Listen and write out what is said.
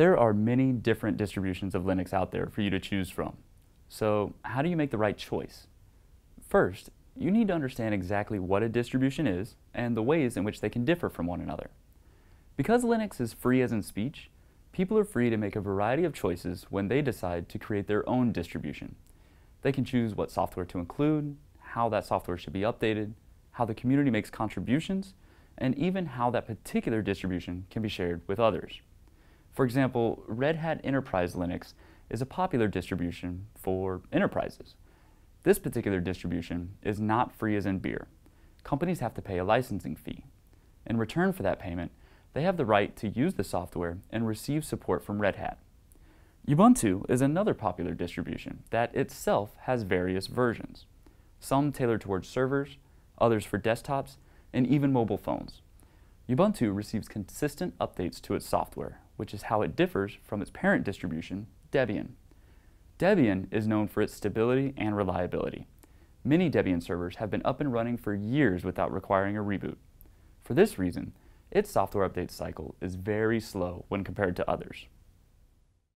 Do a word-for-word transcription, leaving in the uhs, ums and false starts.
There are many different distributions of Linux out there for you to choose from. So how do you make the right choice? First, you need to understand exactly what a distribution is and the ways in which they can differ from one another. Because Linux is free as in speech, people are free to make a variety of choices when they decide to create their own distribution. They can choose what software to include, how that software should be updated, how the community makes contributions, and even how that particular distribution can be shared with others. For example, Red Hat Enterprise Linux is a popular distribution for enterprises. This particular distribution is not free as in beer. Companies have to pay a licensing fee. In return for that payment, they have the right to use the software and receive support from Red Hat. Ubuntu is another popular distribution that itself has various versions, some tailored towards servers, others for desktops, and even mobile phones. Ubuntu receives consistent updates to its software, which is how it differs from its parent distribution, Debian. Debian is known for its stability and reliability. Many Debian servers have been up and running for years without requiring a reboot. For this reason, its software update cycle is very slow when compared to others.